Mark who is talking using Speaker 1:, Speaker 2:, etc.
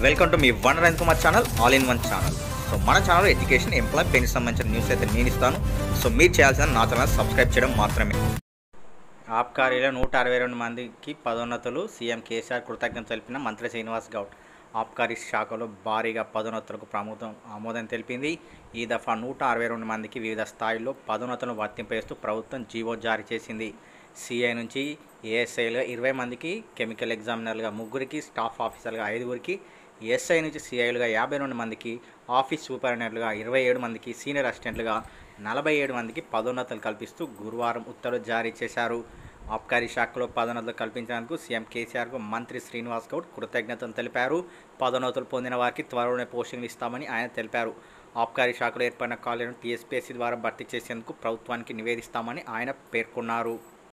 Speaker 1: Welcome to మీ Varun Kumar channel all in one channel. So మన channel education ఎంప్లాయ్ పెన్కి సంబంధించిన న్యూస్ అయితే నేను ఇస్తాను. సో మీరు చేయాల్సిన నా ఛానల్ సబ్స్క్రైబ్ చేయడం మాత్రమే. ఆబ్కారీలో 162 మందికి పదోన్నతులు. సీఎం కేసీఆర్ కృతజ్ఞత తెలిపిన మంత్రి శ్రీనివాస్ గౌడ్. ఆబ్కారీ శాఖలో భారీగా పదోన్నతులకు ఆమోదం తెలిపింది. ఈ దఫా 162 మందికి వివిధ స్థాయిల్లో పదోన్నతులను వర్తింపజేస్తూ ప్రభుత్వం జీవో జారీ చేసింది. సిఐ నుంచి ఏఎస్ఐలుగా 20 మందికి, కెమికల్ ఎగ్జామినర్లుగా 3కి, స్టాఫ్ ఆఫీసర్లుగా 5కి, ఎస్ఐ నుంచి సిఐలుగా 52 మందికి, ఆఫీస్ సూపరింటెండెంట్లుగా 27 మందికి, సీనియర్ అసిస్టెంట్లుగా 47 మందికి పదోన్నతులు కల్పిస్తూ గురువారం ఉత్తర్వులు జారీ చేశారు. ఆబ్కారీ శాఖలో పదోన్నతులు కల్పించేందుకు సీఎం కేసీఆర్కు మంత్రి శ్రీనివాస్ గౌడ్ కృతజ్ఞతలు తెలిపారు. పదోన్నతులు పొందిన వారికి త్వరలోనే పోస్టింగ్లు ఇస్తామని ఆయన తెలిపారు. ఆబ్కారీ శాఖలో ఏర్పడిన ఖాళీలను టీఎస్పీఎస్సీ ద్వారా భర్తీ చేసేందుకు ప్రభుత్వానికి నివేదిస్తామని ఆయన పేర్కొన్నారు.